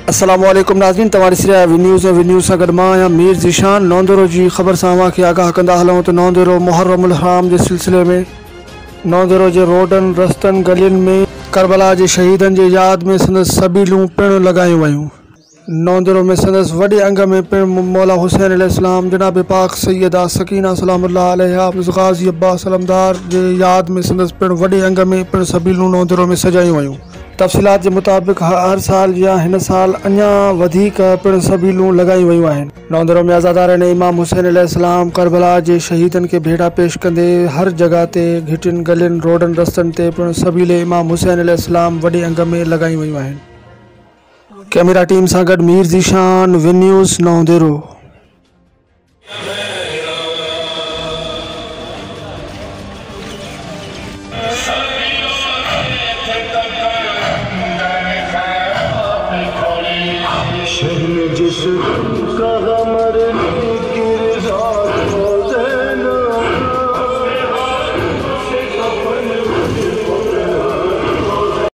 अस्सलाम वालेकुम नाज़रीन, तमारी सिरा न्यूज़ सां गॾु मां आहियां मीर ज़ीशान। नौंदरो जी ख़बर सां अव्हांखे आगाह कंदा हलूं त नौंदरो मुहर्रमुल हराम जे सिलसिले में नौंदरो जे रोडनि रस्तनि गलियुनि में करबला जे शहीदनि जे यादि में संदसि सबीलूं पिणु लॻायूं वयूं। नौंदरो में संदसि वॾे अंग में पिणु मौला हुसैन अलैहिस्सलाम, जनाब पाक सैयदा सकीना सलामुल्लाह अलैहा, ग़ाज़ी अब्बास अलमदार जे यादि में संदसि पिणु वॾे अंग में पिणु सबीलूं नौंदरो में सजायूं वयूं। तफ़सीलात के मुताबिक़ हर साल या हिन साल अञा वधीक पिणु सबीलूं लॻाई वयूं आहिनि। नौंदरो में आज़ादारनि इमाम हुसैन अलैहिस्सलाम करबला जे शहीदनि के भेटा पेश कंदे हर जगह ते घिटियुनि गलियुनि रोडनि रस्तनि ते पिणु सबीले इमाम हुसैन अलैहिस्सलाम वॾे अंग में लॻाई वयूं आहिनि। कैमरा टीम सां गॾु मीर ज़ीशान, विन न्यूज़, नौंदरो। जिस का गम